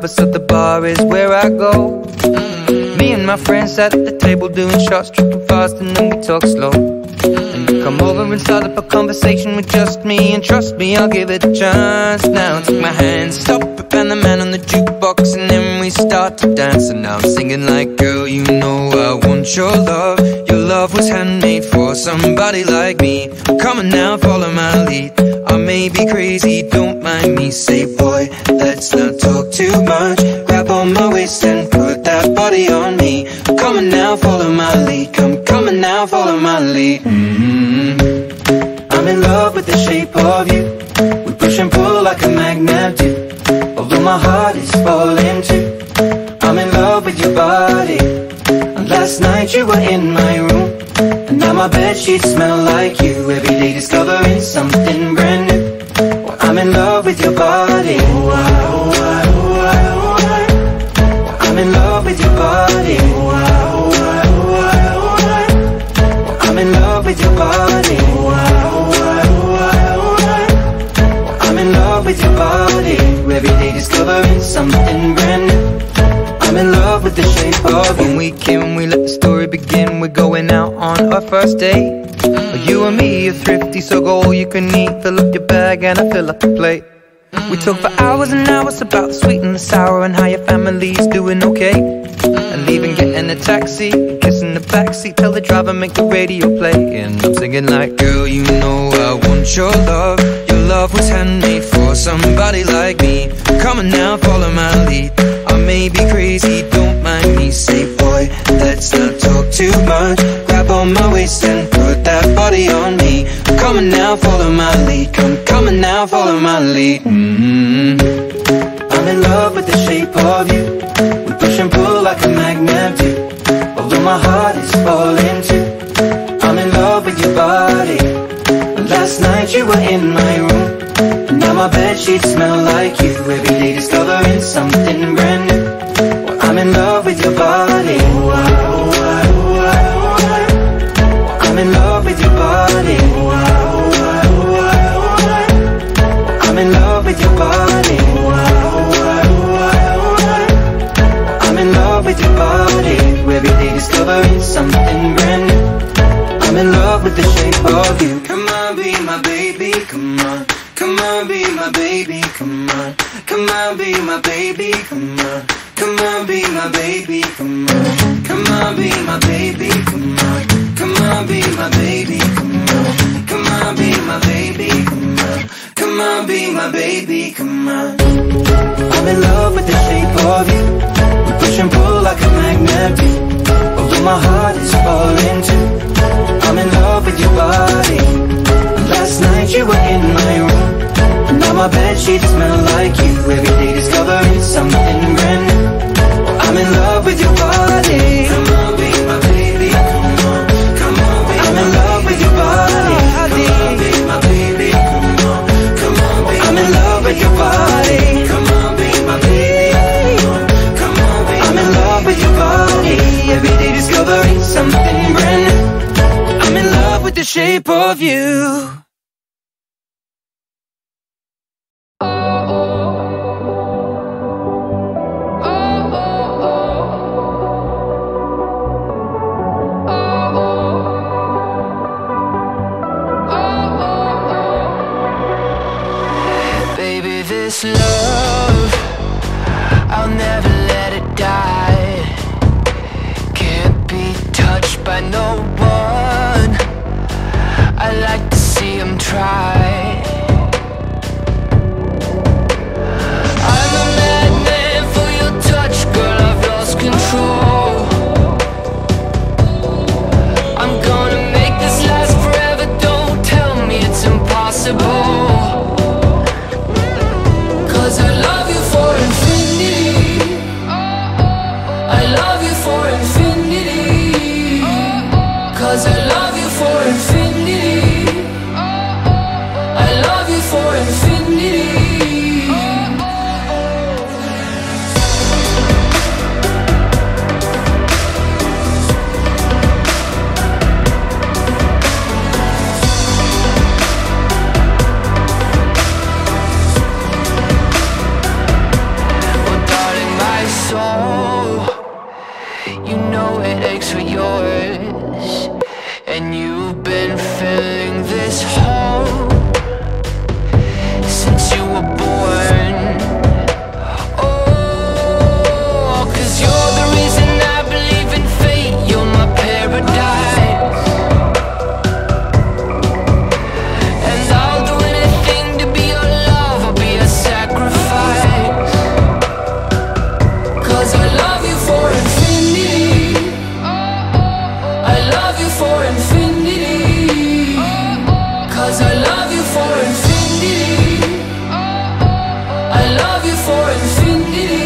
lover, so the bar is where I go. Me and my friends at the table doing shots, tripping fast, and then we talk slow. And you come over and start up a conversation with just me, and trust me, I'll give it a chance. Now take my hand, stop it, and the man on the jukebox, and then we start to dance. And now I'm singing like, girl, you know I want your love. Your love was handmade for somebody like me. Come on now, follow my lead. I may be crazy, don't mind me. Say, boy, let's not talk too much. Grab on my waist and put that body on me. Come on now, follow my lead. Come on now, follow my lead. I'm in love with the shape of you. We push and pull like a magnet do. Although my heart is falling too. I'm in love with your body. And last night you were in my room, and now my bedsheets smell like you. Every day discovering something brand new. Well, I'm in love with your body. I'm in love with your body. I'm in love with your body. I'm in love with your body. Every day discovering something brand new. I'm in love with the shape of you. When we came, we let the story begin. We're going out on our first date. You and me are thrifty, so go all you can eat. Fill up your bag and I fill up the plate. We talk for hours and hours about the sweet and the sour, and how your family's doing okay. And leaving, getting a taxi, kissing the backseat, tell the driver make the radio play. And I'm singing like, girl, you know I want your love. Your love was handmade for somebody like me. Come on now, follow my lead. I may be crazy, don't mind me. Say, boy, let's not talk too much. Grab on my waist and put that body on me. Come on now, follow my lead. Come on now, follow my lead. I'm in love with the shape of you. We push and pull like a magnet do. Although my heart is falling too. I'm in love with your body. Last night you were in my room, and now my bedsheets smell like you. Every day discovering something brand new. Well, I'm in love with your body. I'm in love with your body. I'm in love with your body. I'm in love with your body. Every day discovering something brand new. I'm in love with the shape of you. Come on, be my baby, come on. Come on, be my baby, come on. Come on, be my baby, come on. Come on, be my baby, come on. Come on, be my baby, come on. Come on, be my baby, come on. Come on, be my baby, come on. Come on, be my baby, come on. I'm in love with the shape of you. We push and pull like a magnet do. Although my heart is falling too. I'm in love with your body. Last night you were in my room, and now my bedsheets smell like you. Every day discovering something brand new. Well, I'm in love with your body. Come on, be my baby, come on. Come on, be I'm in love with your body. Come on, be my baby, come on. Come on, be I'm in love with your body. Come on, be my baby, come on. Come on, be I'm in love with your body. Every day discovering something brand new. I'm in love with the shape of you. Baby, this love, I'll never let it die. Can't be touched by no one. I like to see them try. I'm a madman for your touch, girl, I've lost control. I'm gonna make this last forever, don't tell me it's impossible. 'Cause I love you for infinity. I love you for infinity. 'Cause I love you for infinity. I love you for infinity. Well, darling, it aches for yours. And you've been filling this hole since you were born. Oh, 'cause you're the reason I believe in fate. You're my paradise, and I'll do anything to be your love. I'll be a sacrifice, 'cause I love you for infinity. I love you for infinity, 'cause I love you for infinity. I love you for infinity.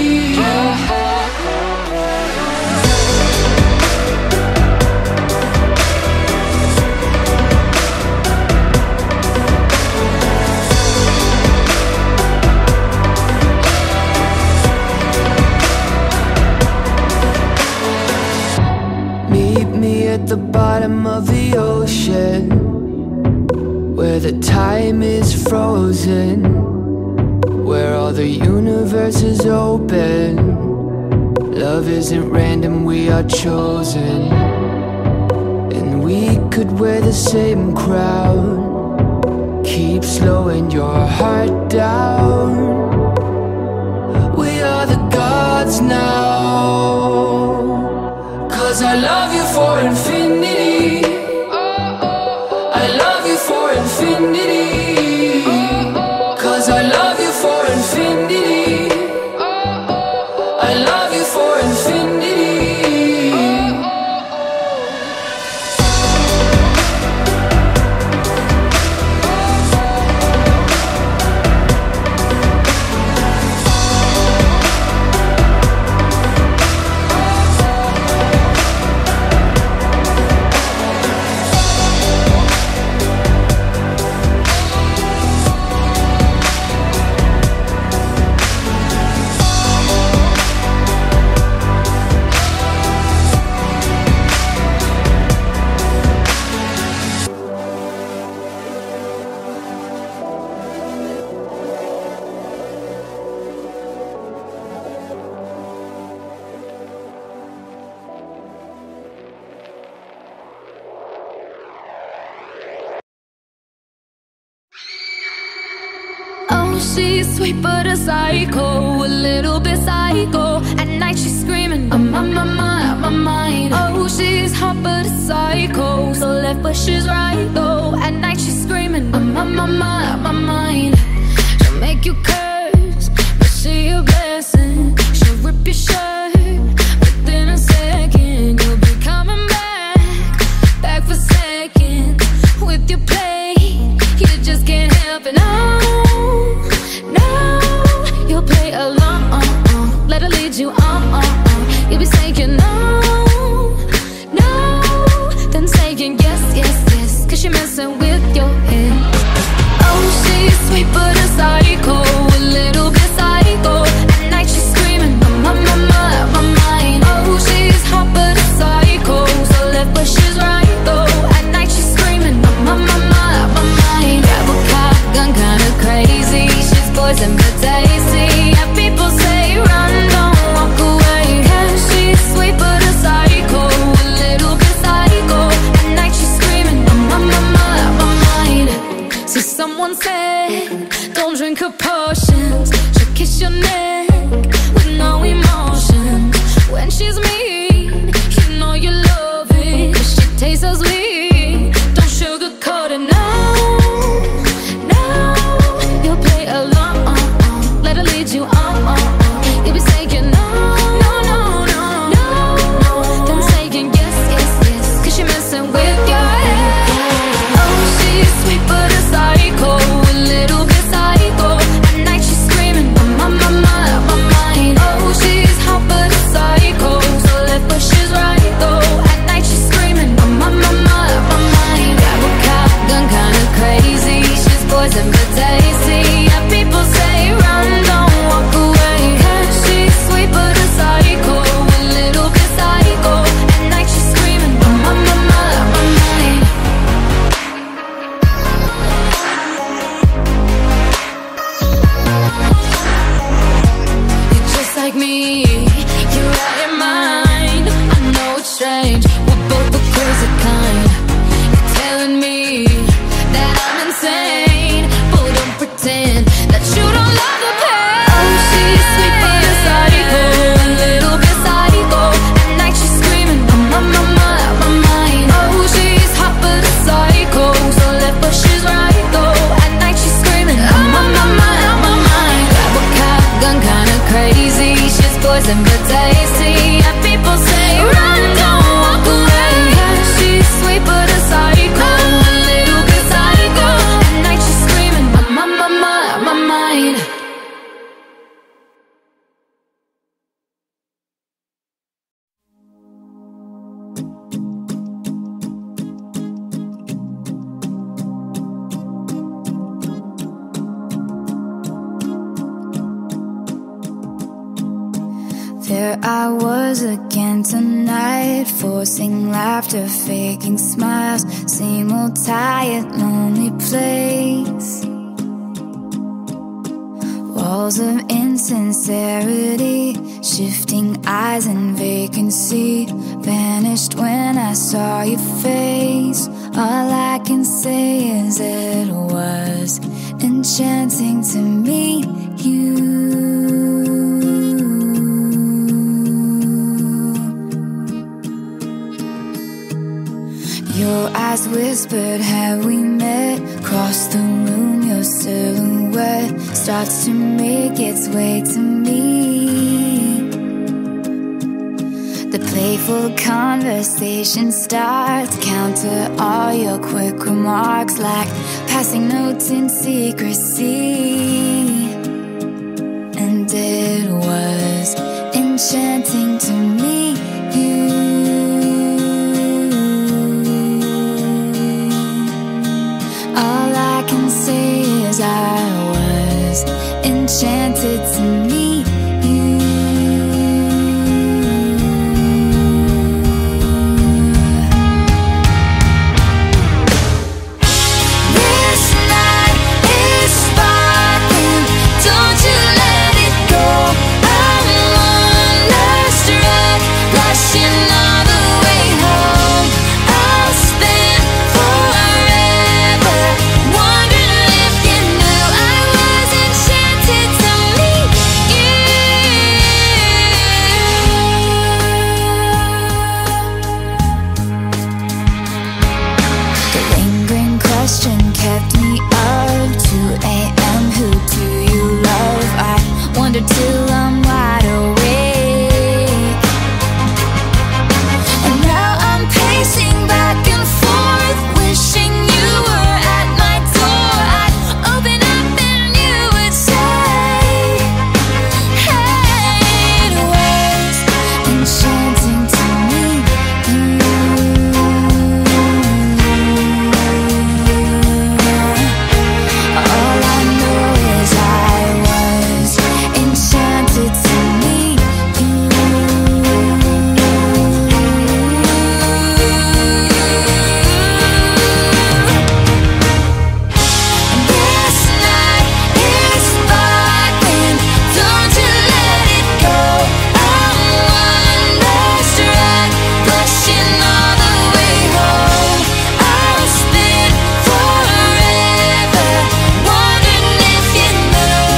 Meet me at the bottom of the ocean, where the time is frozen, where all the universe is open. Love isn't random, we are chosen. And we could wear the same crown, keep slowing your heart down. We are the gods now, 'cause I love you for infinity. I love you for infinity, 'cause I love you for infinity. I love you for infinity. Oh, she's sweet but a psycho, a little bit psycho. At night she's screaming, I'm on my mind. Oh, she's hot but a psycho, so left but she's right though. At night she's screaming, I'm on my mind. She'll make you curse, but she a blessing. She'll rip your shirt within a second. You'll be coming back for seconds with your plate. You just can't help it. No, you'll play along, let her lead you on. You'll be saying no, then saying yes, 'cause you're messing with your head. Oh, she's sweet but a psycho, a little bit psycho. At night she's screaming, I'm on my mind. Oh, she's hot but a psycho, so left but she's right though. At night she's screaming, I'm on my mind. Grab a cop gun, kinda crazy. She's poison but tasty. Yeah, people say run, don't walk away. Yeah, she's sweet but I was again tonight, forcing laughter, faking smiles. Same old tired, lonely place. Walls of insincerity, shifting eyes and vacancy. Vanished when I saw your face. All I can say is it was enchanting to meet you. Your eyes whispered, have we met? Across the room, your silhouette starts to make its way to me. The playful conversation starts, counter all your quick remarks like passing notes in secrecy. And it was enchanting to meet you. All I can say is I was enchanted to meet you. This night is sparkling, don't you let it go. I'm wonderstruck, blushing all the way home. I'll spend forever wondering if you knew I was enchanted to meet you. The lingering question kept me up. 2 a.m. Who do you love? I wonder till I'm wide awake. And now I'm pacing back and forth, wishing you were at my door. I'd open up and you would say, hey, it was enchanting to meet you. All I know is I was enchanted to meet you. This night is sparkling, don't you let it go. I'm wonderstruck, blushing all the way home. I'll spend forever wondering if you knew.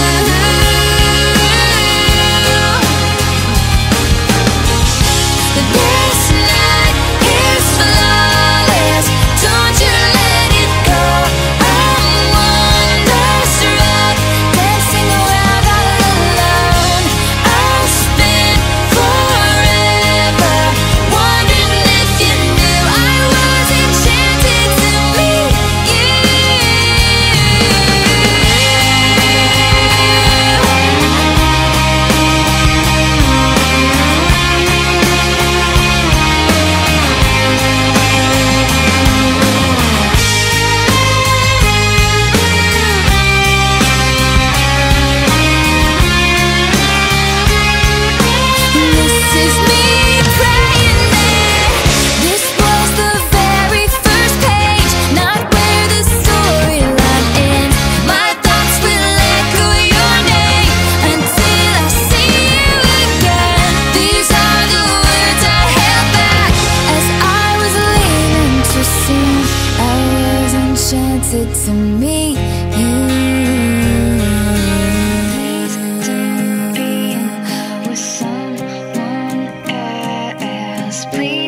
This night is flawless, don't you let it go. I'm wonderstruck, dancing around all alone. I'll spend forever wondering if you knew I was enchanted to meet you. This is me praying that this was the very first page, not where the storyline ends. My thoughts will echo your name until I see you again. These are the words I held back as I was leaving to sing. I was enchanted to meet you. Please don't be with someone else. Please